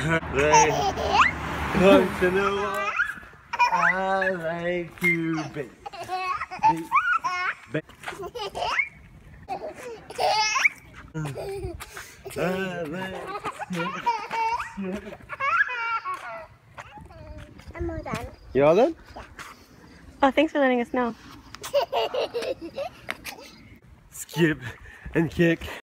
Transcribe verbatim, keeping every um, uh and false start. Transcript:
They want to know what I like to bake. Bake. Bake. I like I'm all done. You all done? Yeah. Oh, thanks for letting us know. Skip and kick.